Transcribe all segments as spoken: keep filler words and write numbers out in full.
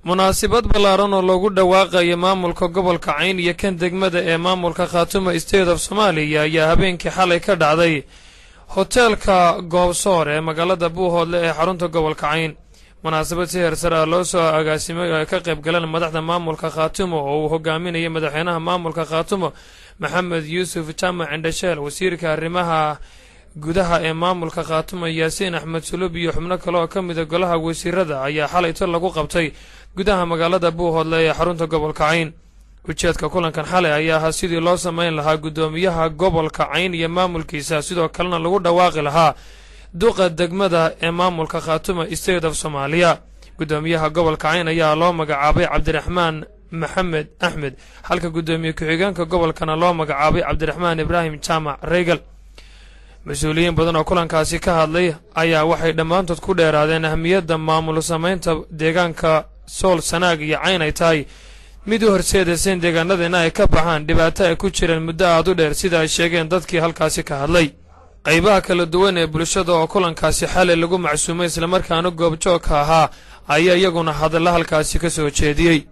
munaasabad ballaaran oo loogu dhawaaqay maamulka gobolka Cayn iyo kan degmada ee Maamulka Khaatumo State of Somalia ayaa habeenkii xalay ka dhacday hotelka Goobsoor ee magaalada Buudoodle ee xarunta gobolka Cayn. munaasabad si heersar ah loo soo agaasimay oo ka qayb galeen madaxda Maamulka Khaatumo oo uu hogaaminayay madaxweynaha Maamulka Khaatumo Maxamed Yuusuf Jaamac Indhasheel, wasiirka arrimaha gudaha ee Maamulka Khaatumo Yaasiin Axmed Sulub iyo xubno kale oo ka mid ah golaha wasiirada ayaa xalay tar lagu qabtay gudaha magaalada Buudoodle ee xarunta gobolka Cayn. ujeedka kulankan xalay ayaa ahaa sidii loo sameyn lahaa gudoomiyaha gobolka Cayn iyo maamulkiisa, sidoo kalena lagu dhawaaqi lahaa duqa degmada ee Maamulka Khaatumo State of Somalia. gudoomiyaha gobolka Cayn ayaa loo magacaabay Cabdiraxmaan Maxamed Axmed, halka gudoomiye ku-xigeenka gobolkana loo magacaabay Cabdiraxmaan Ibraahim Jaamac Reegal. mas-uuliyiin badan oo kulankaasi ka hadlay ayaa waxay dhammaantood ku dheeraadeen ahmiyadda maamul samaynta deegaanka Sool, Sanaag iyo Cayn ay tahay mid u horseedaysa in deegaanadeenna ay ka baxaan dhibaato ay ku jireen muddo aad u dheer, sida ay sheegeen dadkii halkaasi ka hadlay. qaybaha kala duwan ee bulshada oo kulankaasi xalay lagu macsuumay islamarkaana goobjoogka ahaa ayaa iyaguna hadalla halkaasi ka soo jeediyey.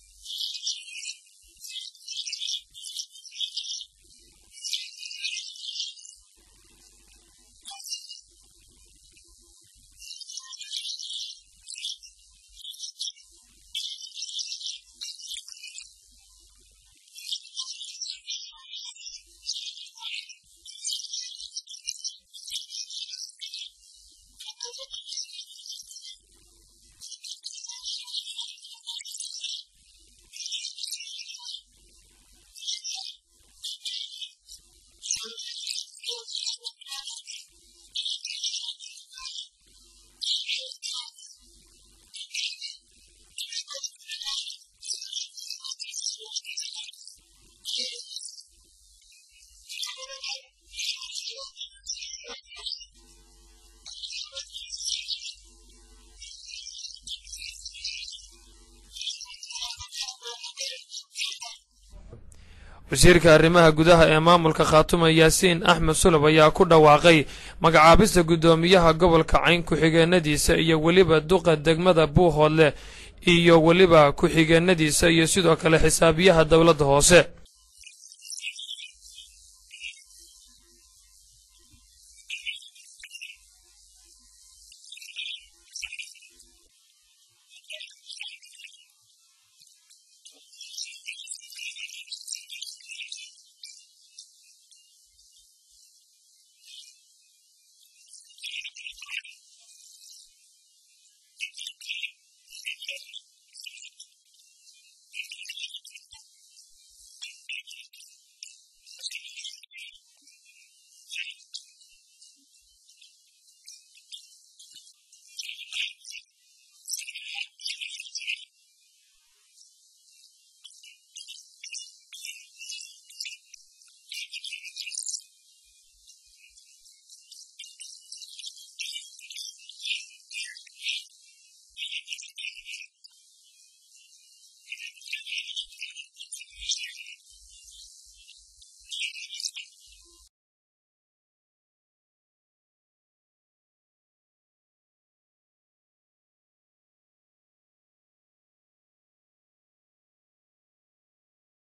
wasiirka arrimaha gudaha ee Maamulka Khaatumo Yaasiin Axmed Sulub ayaa ku dhawaaqay magacaabista gudoomiyaha gobolka Cayn ku-xigeenadiisa iyo weliba duqa degmada Buudoodle iyo weliba ku-xigeenadiisa iyo sidoo kale xisaabiyaha dawladda hoose.